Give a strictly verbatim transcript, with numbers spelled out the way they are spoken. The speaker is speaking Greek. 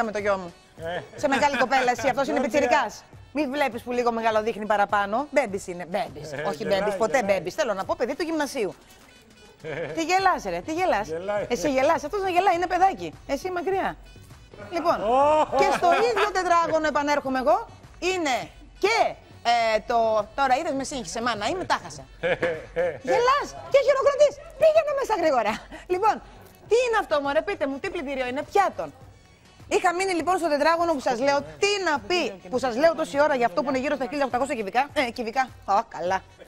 με το γιο μου. Σε μεγάλη κοπέλα, εσύ, αυτός είναι πιτσιρικάς. Μην βλέπεις που λίγο μεγάλο δείχνει παραπάνω. Μπέμπης είναι. Μπέμπης. Όχι μπέμπης, ποτέ μπέμπης. Θέλω να πω παιδί του γυμνασίου. Τι γελάς, ρε, τι γελάς. Εσύ γελάς, αυτός να γελάει, είναι παιδάκι. Εσύ μακριά. Λοιπόν, και στο ίδιο τετράγωνο επανέρχομαι εγώ. Είναι και ε, το. Τώρα είδες με σύγχυσε, μάνα, είμαι τάχασα. Γελάς και χειροκροτείς. Πήγαινε μέσα γρήγορα. Λοιπόν, τι είναι αυτό, μωρέ, πείτε μου, τι πλυντήριο είναι, πιάτον. Είχα μείνει λοιπόν στο τετράγωνο που σας λέω τι να πει, που σας λέω τόση ώρα για αυτό που είναι γύρω στα χίλια οκτακόσια κυβικά. Ε, κυβικά. Ω, καλά.